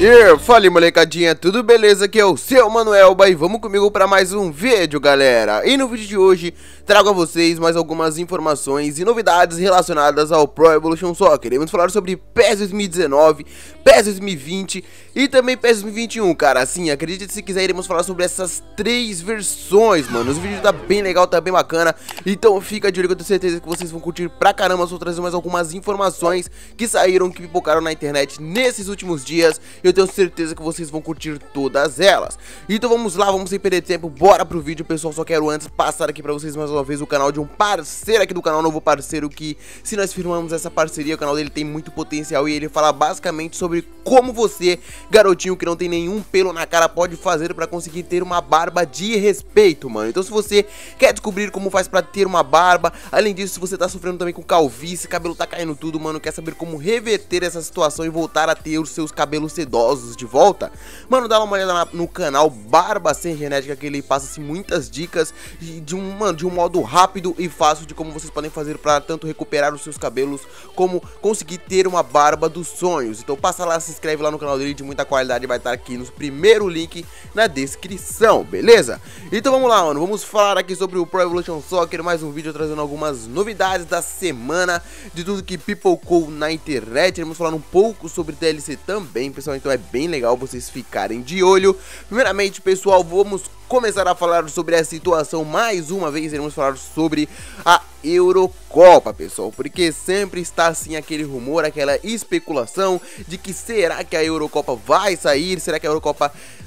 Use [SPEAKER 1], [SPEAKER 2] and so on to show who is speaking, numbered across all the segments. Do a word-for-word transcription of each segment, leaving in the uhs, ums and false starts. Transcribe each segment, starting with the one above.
[SPEAKER 1] E fala aí, molecadinha, tudo beleza? Aqui é o seu Manuelba e vamos comigo para mais um vídeo, galera. E no vídeo de hoje trago a vocês mais algumas informações e novidades relacionadas ao Pro Evolution Soccer. Iremos falar sobre PES dois mil e dezenove, PES dois mil e vinte e também PES dois mil e vinte e um, cara. Assim, acredite se quiser, iremos falar sobre essas três versões, mano. Os vídeos tá bem legal, tá bem bacana, então fica de olho que eu tenho certeza que vocês vão curtir pra caramba. Só trazer mais algumas informações que saíram, que pipocaram na internet nesses últimos dias. Eu tenho certeza que vocês vão curtir todas elas. Então vamos lá, vamos sem perder tempo, bora pro vídeo, pessoal. Só quero antes passar aqui pra vocês mais uma vez o canal de um parceiro aqui do canal, novo parceiro que, se nós firmamos essa parceria, o canal dele tem muito potencial e ele fala basicamente sobre como você, garotinho que não tem nenhum pelo na cara, pode fazer pra conseguir ter uma barba de respeito, mano. Então se você quer descobrir como faz pra ter uma barba, além disso, se você tá sofrendo também com calvície, cabelo tá caindo tudo, mano, quer saber como reverter essa situação e voltar a ter os seus cabelos sedosos de volta, mano, dá uma olhada na, no canal Barba Sem Genética, que ele passa-se muitas dicas de, de, um, mano, de um modo rápido e fácil de como vocês podem fazer para tanto recuperar os seus cabelos, como conseguir ter uma barba dos sonhos. Então passa lá, se inscreve lá no canal dele, de muita qualidade, vai estar aqui no primeiro link na descrição, beleza? Então vamos lá, mano, vamos falar aqui sobre o Pro Evolution Soccer, mais um vídeo trazendo algumas novidades da semana, de tudo que pipocou na internet. Vamos falar um pouco sobre D L C também, pessoal, então é bem legal vocês ficarem de olho. Primeiramente, pessoal, vamos começar a falar sobre a situação. Mais uma vez iremos falar sobre a Eurocopa, pessoal, porque sempre está assim aquele rumor, aquela especulação de que será que a Eurocopa vai sair, será que a Eurocopa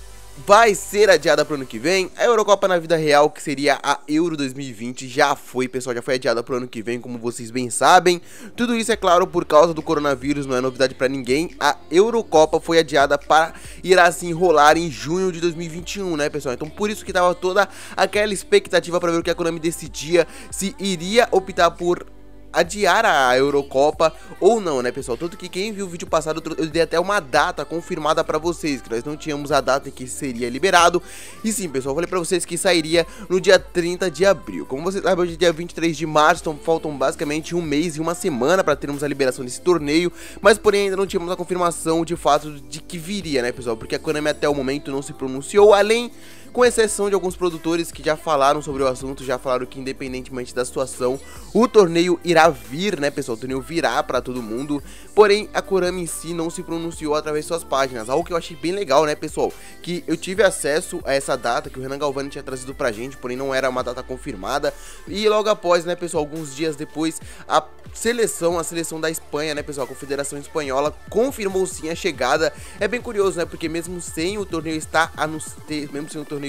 [SPEAKER 1] vai ser adiada para o ano que vem. A Eurocopa na vida real, que seria a Euro dois mil e vinte, já foi, pessoal, já foi adiada para o ano que vem, como vocês bem sabem. Tudo isso, é claro, por causa do coronavírus, não é novidade para ninguém. A Eurocopa foi adiada para ir assim rolar em junho de dois mil e vinte e um, né, pessoal? Então por isso que tava toda aquela expectativa para ver o que a Konami decidia, se iria optar por adiar a Eurocopa ou não, né, pessoal? Tanto que quem viu o vídeo passado, eu dei até uma data confirmada pra vocês, que nós não tínhamos a data em que seria liberado. E sim, pessoal, eu falei pra vocês que sairia no dia trinta de abril. Como vocês sabem, hoje é dia vinte e três de março, então faltam basicamente um mês e uma semana pra termos a liberação desse torneio. Mas porém ainda não tínhamos a confirmação de fato de que viria, né, pessoal? Porque a Konami até o momento não se pronunciou, além, com exceção de alguns produtores que já falaram sobre o assunto, já falaram que independentemente da situação, o torneio irá vir, né, pessoal? O torneio virá pra todo mundo. Porém, a Konami em si não se pronunciou através de suas páginas, algo que eu achei bem legal, né, pessoal? Que eu tive acesso a essa data que o Renan Galvani tinha trazido pra gente, porém não era uma data confirmada. E logo após, né, pessoal, alguns dias depois, a seleção, a seleção da Espanha, né, pessoal, a Confederação Espanhola confirmou sim a chegada. É bem curioso, né, porque mesmo sem o torneio estar anunciado, mesmo sem o torneio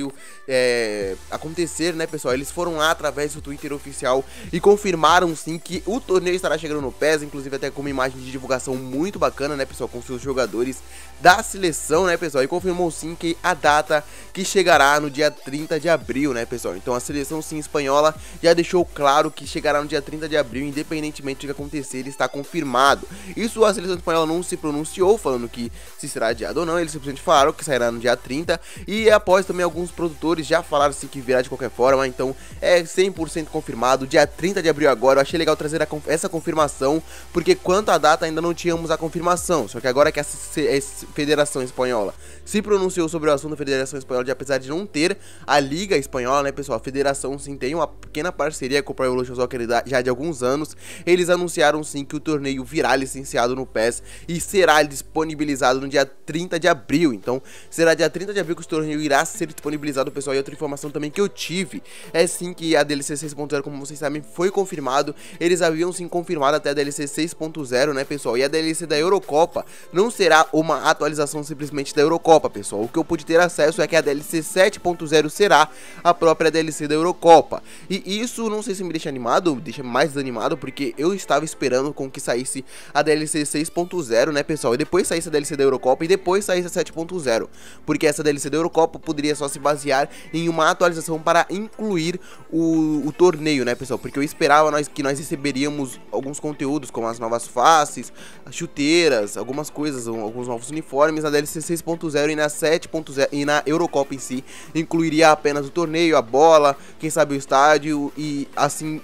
[SPEAKER 1] É, acontecer, né, pessoal, eles foram lá através do Twitter oficial e confirmaram sim que o torneio estará chegando no PES, inclusive até com uma imagem de divulgação muito bacana, né, pessoal, com seus jogadores da seleção, né, pessoal, e confirmou sim que a data que chegará no dia trinta de abril, né, pessoal. Então a seleção sim espanhola já deixou claro que chegará no dia trinta de abril, independentemente do que acontecer, está confirmado. Isso a seleção espanhola não se pronunciou falando que se será adiado ou não, eles simplesmente falaram que sairá no dia trinta, e após também alguns produtores já falaram assim que virá de qualquer forma. Então é cem por cento confirmado, dia trinta de abril agora. Eu achei legal trazer a, essa confirmação, porque quanto à data ainda não tínhamos a confirmação, só que agora que a Federação Espanhola se pronunciou sobre o assunto, a Federação Espanhola, de, apesar de não ter a Liga Espanhola, né, pessoal, a Federação sim tem uma pequena parceria com o Pro Evolution Soccer já de alguns anos. Eles anunciaram sim que o torneio virá licenciado no PES e será disponibilizado no dia trinta de abril. Então será dia trinta de abril que o torneio irá ser disponibilizado, pessoal. E outra informação também que eu tive é sim que a D L C seis ponto zero, como vocês sabem, foi confirmado. Eles haviam sim confirmado até a D L C seis ponto zero, né, pessoal? E a D L C da Eurocopa não será uma atualização simplesmente da Eurocopa, pessoal. O que eu pude ter acesso é que a D L C sete ponto zero será a própria D L C da Eurocopa. E isso não sei se me deixa animado, deixa mais desanimado, porque eu estava esperando com que saísse a D L C seis ponto zero, né, pessoal? E depois saísse a D L C da Eurocopa e depois saísse a sete ponto zero, porque essa D L C da Eurocopa poderia só se basear em uma atualização para incluir o, o torneio, né, pessoal? Porque eu esperava nós, que nós receberíamos alguns conteúdos, como as novas faces, as chuteiras, algumas coisas, alguns novos uniformes na D L C seis ponto zero, e na sete ponto zero e na Eurocopa em si incluiria apenas o torneio, a bola, quem sabe o estádio e assim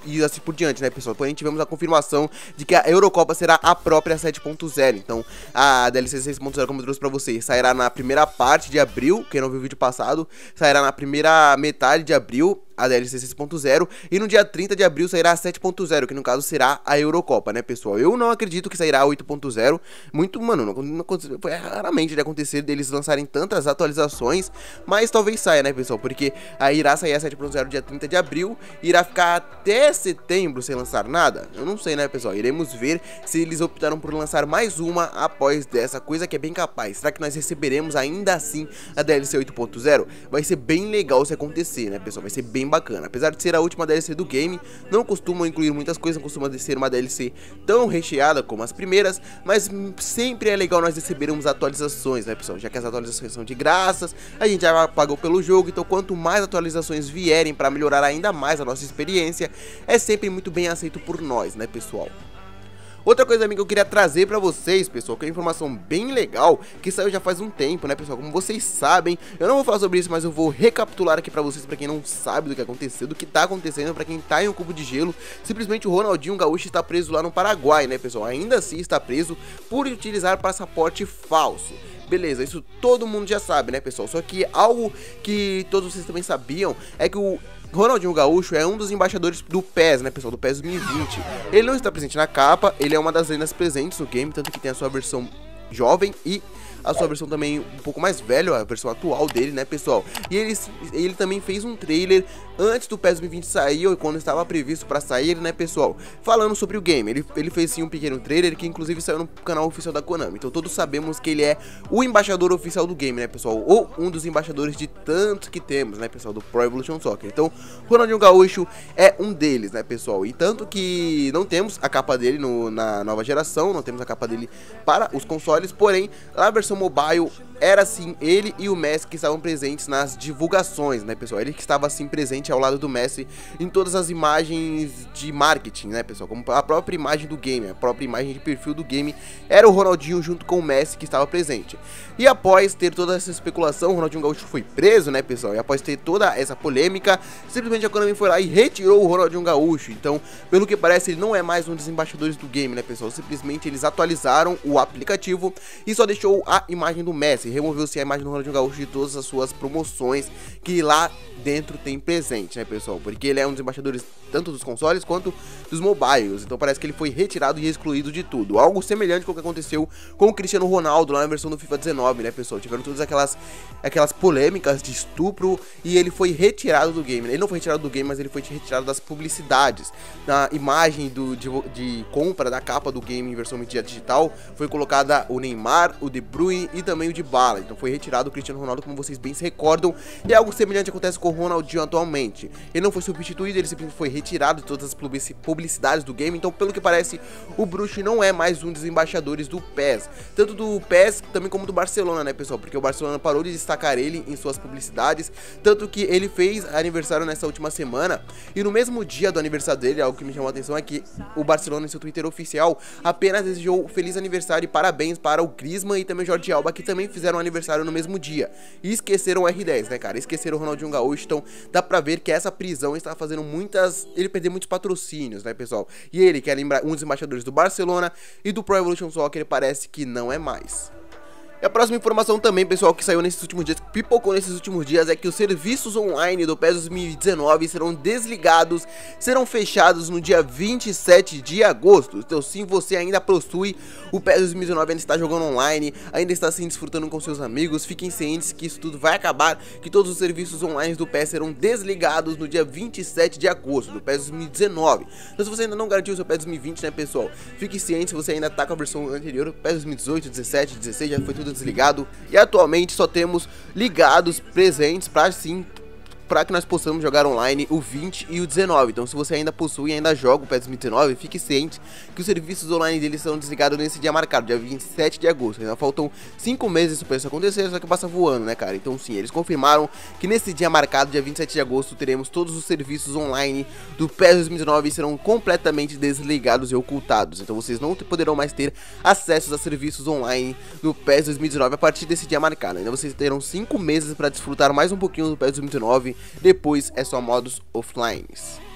[SPEAKER 1] e assim por diante, né, pessoal? Porém, tivemos a confirmação de que a Eurocopa será a própria sete ponto zero. Então, a D L C seis ponto zero, como eu trouxe pra vocês, sairá na primeira parte de abril. Quem não viu o vídeo passado, sairá na primeira metade de abril a D L C seis ponto zero, e no dia trinta de abril sairá a sete ponto zero, que no caso será a Eurocopa, né, pessoal? Eu não acredito que sairá a oito ponto zero, muito, mano, não, não, foi raramente de acontecer deles lançarem tantas atualizações, mas talvez saia, né, pessoal? Porque aí irá sair a sete ponto zero dia trinta de abril, e irá ficar até setembro sem lançar nada? Eu não sei, né, pessoal? Iremos ver se eles optaram por lançar mais uma após dessa, coisa que é bem capaz. Será que nós receberemos ainda assim a D L C oito ponto zero? Vai ser bem legal se acontecer, né, pessoal? Vai ser bem bacana. Apesar de ser a última D L C do game, não costumam incluir muitas coisas, não costuma ser uma D L C tão recheada como as primeiras, mas sempre é legal nós recebermos atualizações, né, pessoal? Já que as atualizações são de graças, a gente já pagou pelo jogo, então quanto mais atualizações vierem para melhorar ainda mais a nossa experiência, é sempre muito bem aceito por nós, né, pessoal? Outra coisa também que eu queria trazer pra vocês, pessoal, que é uma informação bem legal, que saiu já faz um tempo, né, pessoal? Como vocês sabem, eu não vou falar sobre isso, mas eu vou recapitular aqui pra vocês, pra quem não sabe do que aconteceu, do que tá acontecendo, pra quem tá em um cubo de gelo. Simplesmente o Ronaldinho Gaúcho está preso lá no Paraguai, né, pessoal? Ainda assim está preso por utilizar passaporte falso. Beleza, isso todo mundo já sabe, né, pessoal? Só que algo que todos vocês também sabiam é que o Ronaldinho Gaúcho é um dos embaixadores do P E S, né, pessoal, do P E S dois mil e vinte. Ele não está presente na capa, ele é uma das lendas presentes no game, tanto que tem a sua versão jovem e a sua versão também um pouco mais velha, a versão atual dele, né, pessoal? E ele, ele também fez um trailer antes do P E S dois mil e vinte sair, ou quando estava previsto para sair, né, pessoal? Falando sobre o game, ele, ele fez sim um pequeno trailer que inclusive saiu no canal oficial da Konami. Então todos sabemos que ele é o embaixador oficial do game, né, pessoal? Ou um dos embaixadores de tantos que temos, né, pessoal, do Pro Evolution Soccer. Então, Ronaldinho Gaúcho é um deles, né, pessoal? E tanto que não temos a capa dele no, na nova geração, não temos a capa dele para os consoles, porém, na versão mobile era sim ele e o Messi que estavam presentes nas divulgações, né, pessoal? Ele que estava assim presente ao lado do Messi em todas as imagens de marketing, né, pessoal? Como a própria imagem do game, a própria imagem de perfil do game, era o Ronaldinho junto com o Messi que estava presente. E após ter toda essa especulação, o Ronaldinho Gaúcho foi preso, né, pessoal? E após ter toda essa polêmica, simplesmente a Konami foi lá e retirou o Ronaldinho Gaúcho. Então, pelo que parece, ele não é mais um dos embaixadores do game, né, pessoal? Simplesmente eles atualizaram o aplicativo e só deixou a imagem do Messi. Removeu-se a imagem do Ronaldinho Gaúcho de todas as suas promoções que lá dentro tem presente, né, pessoal? Porque ele é um dos embaixadores tanto dos consoles quanto dos mobiles. Então parece que ele foi retirado e excluído de tudo. Algo semelhante com o que aconteceu com o Cristiano Ronaldo lá na versão do FIFA dezenove, né, pessoal? Tiveram todas aquelas, aquelas polêmicas de estupro e ele foi retirado do game. Ele não foi retirado do game, mas ele foi retirado das publicidades. Na imagem do, de, de compra da capa do game em versão mídia digital foi colocada o Neymar, o De Bruyne e também o Dybala. Então foi retirado o Cristiano Ronaldo, como vocês bem se recordam. E algo semelhante acontece com o Ronaldinho atualmente. Ele não foi substituído, ele simplesmente foi retirado de todas as publicidades do game. Então, pelo que parece, o Bruxo não é mais um dos embaixadores do P E S. Tanto do P E S também como do Barcelona, né, pessoal? Porque o Barcelona parou de destacar ele em suas publicidades. Tanto que ele fez aniversário nessa última semana. E no mesmo dia do aniversário dele, algo que me chamou a atenção é que o Barcelona, em seu Twitter oficial, apenas desejou feliz aniversário e parabéns para o Griezmann e também o Jordi Alba, que também fizeram aniversário no mesmo dia. E esqueceram o R dez, né, cara? Esqueceram o Ronaldinho Gaúcho. Então dá pra ver que essa prisão está fazendo muitas... ele perdeu muitos patrocínios, né, pessoal? E ele, que era um dos embaixadores do Barcelona e do Pro Evolution Soccer, ele parece que não é mais. E a próxima informação também, pessoal, que saiu nesses últimos dias, que pipocou nesses últimos dias, é que os serviços online do P E S dois mil e dezenove serão desligados, serão fechados no dia vinte e sete de agosto. Então, se você ainda possui o P E S dois mil e dezenove, ainda está jogando online, ainda está se desfrutando com seus amigos, fiquem cientes que isso tudo vai acabar, que todos os serviços online do P E S serão desligados no dia vinte e sete de agosto do P E S dois mil e dezenove. Então, se você ainda não garantiu o seu P E S dois mil e vinte, né, pessoal, fique ciente, se você ainda está com a versão anterior, o P E S dois mil e dezoito, dezessete, dezesseis, já foi tudo desligado, e atualmente só temos ligados presentes para sim para que nós possamos jogar online o vinte e o dezenove. Então, se você ainda possui e ainda joga o P E S dois mil e dezenove, fique ciente que os serviços online deles são desligados nesse dia marcado, dia vinte e sete de agosto. Ainda faltam cinco meses para isso acontecer, só que passa voando, né, cara? Então, sim, eles confirmaram que nesse dia marcado, dia vinte e sete de agosto, teremos todos os serviços online do P E S dois mil e dezenove e serão completamente desligados e ocultados. Então, vocês não poderão mais ter acesso a serviços online do P E S dois mil e dezenove a partir desse dia marcado. Ainda vocês terão cinco meses para desfrutar mais um pouquinho do P E S dois mil e dezenove. Depois é só modos offline.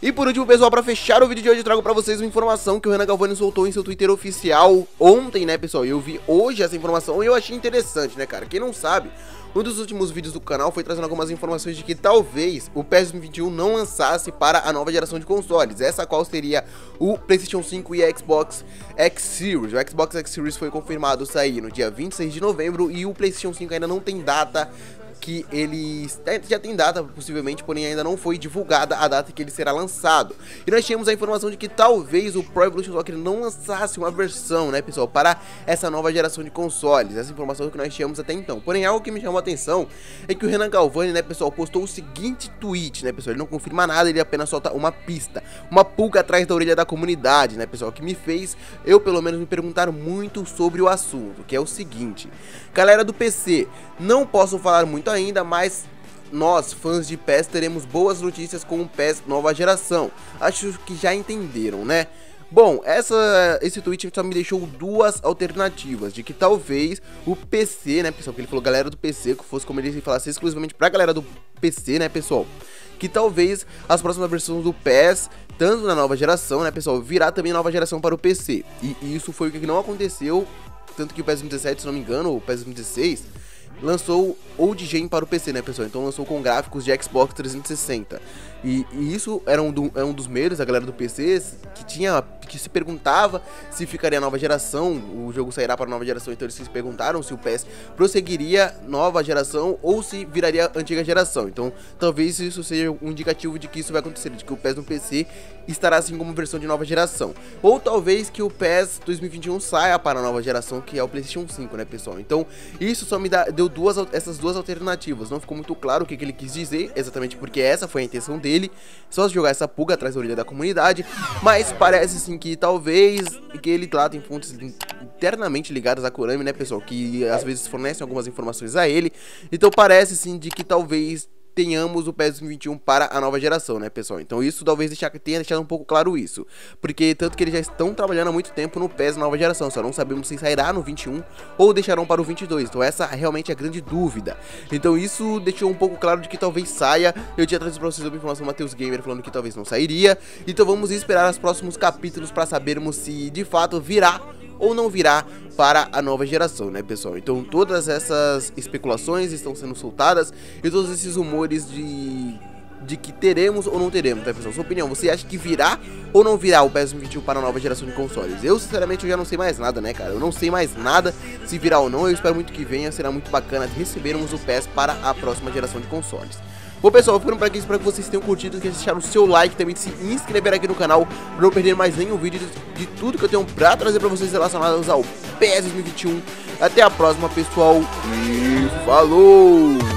[SPEAKER 1] E por último, pessoal, pra fechar o vídeo de hoje, eu trago pra vocês uma informação que o Renan Galvani soltou em seu Twitter oficial ontem, né, pessoal? E eu vi hoje essa informação e eu achei interessante, né, cara? Quem não sabe, um dos últimos vídeos do canal foi trazendo algumas informações de que talvez o PES dois mil e vinte e um não lançasse para a nova geração de consoles, essa qual seria o PlayStation cinco e a Xbox X Series. O Xbox X Series foi confirmado sair no dia vinte e seis de novembro e o PlayStation cinco ainda não tem data que ele já tem data possivelmente, porém ainda não foi divulgada a data que ele será lançado. E nós tínhamos a informação de que talvez o Pro Evolution Soccer não lançasse uma versão, né, pessoal, para essa nova geração de consoles. Essa informação que nós tínhamos até então. Porém, algo que me chamou a atenção é que o Renan Galvani, né, pessoal, postou o seguinte tweet, né, pessoal, ele não confirma nada, ele apenas solta uma pista, uma pulga atrás da orelha da comunidade, né, pessoal, que me fez, eu pelo menos, me perguntar muito sobre o assunto, que é o seguinte: galera do P C, não posso falar muito ainda, mas nós, fãs de PES, teremos boas notícias com o PES nova geração. Acho que já entenderam, né? Bom, essa, esse tweet só me deixou duas alternativas, de que talvez o P C, né, pessoal, que ele falou galera do P C, que fosse como ele falasse exclusivamente pra galera do P C, né, pessoal, que talvez as próximas versões do PES, tanto na nova geração, né, pessoal, virá também nova geração para o P C. E isso foi o que não aconteceu, tanto que o PES dois mil e dezessete, se não me engano, ou o PES dois mil e dezesseis, lançou Old Gen para o P C, né, pessoal? Então lançou com gráficos de Xbox trezentos e sessenta. E, e isso era um, do, era um dos medos da galera do P C, que tinha, que se perguntava se ficaria nova geração, o jogo sairá para nova geração, então eles se perguntaram se o PES prosseguiria nova geração ou se viraria antiga geração. Então talvez isso seja um indicativo de que isso vai acontecer, de que o PES no P C estará assim como versão de nova geração. Ou talvez que o PES dois mil e vinte e um saia para a nova geração, que é o PlayStation cinco, né, pessoal? Então isso só me dá, deu duas, essas duas alternativas. Não ficou muito claro o que, que ele quis dizer, exatamente porque essa foi a intenção dele, só jogar essa pulga atrás da orelha da comunidade. Mas parece sim que talvez que ele lá tem fontes internamente ligadas à Konami, né, pessoal, que às vezes fornecem algumas informações a ele. Então parece sim de que talvez tenhamos o PES dois mil e vinte e um para a nova geração, né, pessoal? Então isso talvez deixar, tenha deixado um pouco claro isso, porque tanto que eles já estão trabalhando há muito tempo no PES nova geração, só não sabemos se sairá no vinte e um ou deixarão para o vinte e dois, então essa realmente é a grande dúvida. Então isso deixou um pouco claro de que talvez saia. Eu tinha trazido para vocês uma informação do Matheus Gamer falando que talvez não sairia, então vamos esperar os próximos capítulos para sabermos se de fato virá ou não virá para a nova geração, né, pessoal? Então todas essas especulações estão sendo soltadas e todos esses rumores de, de que teremos ou não teremos, né, pessoal? Sua opinião, você acha que virá ou não virá o PES dois mil e vinte e um para a nova geração de consoles? Eu, sinceramente, eu já não sei mais nada, né, cara? Eu não sei mais nada se virá ou não. Eu espero muito que venha, será muito bacana recebermos o PES para a próxima geração de consoles. Bom, pessoal, ficando por aqui, espero que vocês tenham curtido, que deixaram o seu like, também se inscrever aqui no canal para não perder mais nenhum vídeo de, de tudo que eu tenho pra trazer pra vocês relacionados ao PES dois mil e vinte e um. Até a próxima, pessoal, e falou!